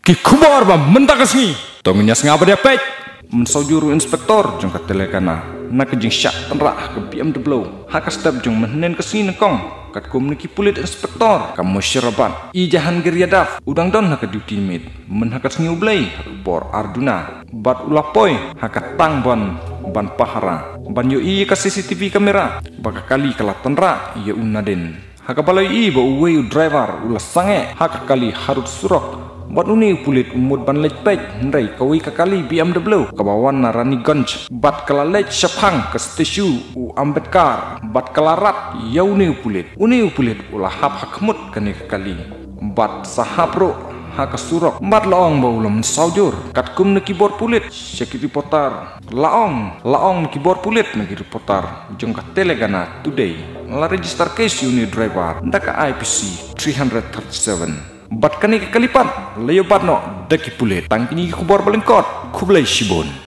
Ki kubar ba mentakasni. Tongnya ngapa dia pek. Mensojuru inspektor jong katelekana. Nak jeng syak tenrak ke BMW. Haka step jong menen kesini kong. Kat komuniki pulit inspektor. Kamu syarabat. I jahan geriadaf. Udang don haka duty mate. Men haka sengi ublay. Haka por Arduna. Bat ulapoy. Haka tang ban pahara. Ban yo i ka CCTV kamera. Baka kali kala tenrak. Ia unaden. Haka balai i ba uwe driver. Ulas sange. Haka kali harut surok. Buat uni pulit umut ban lecpek ndai kawi kakali BMW kabawan narani ganj bat kala lech syapang ke stasiun u Ambedkar bat kalarat yauni pulit ulah hap hakmut kani kakali bat sahapro haka surok bat laong ba ulam saujur katkum ne keyboard pulit syaki reporter laong keyboard pulit ne reporter jong ka telegana today la register case uni driver ndaka IPC 337 bat kani kekalipan layo bat no daki pulit tangkini kubor balengkot kublai shibon.